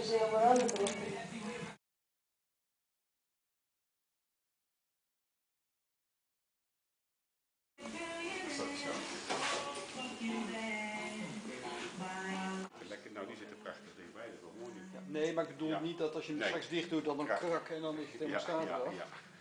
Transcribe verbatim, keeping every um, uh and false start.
se helemaal aan de Lekker, nou die zitten prachtig dichtbij, dat is wel mooi. Ja, nee, maar ik bedoel ja. niet dat als je hem nee. straks dicht doet, dan een krak en dan is het helemaal ja, staat ja, eraf. ja.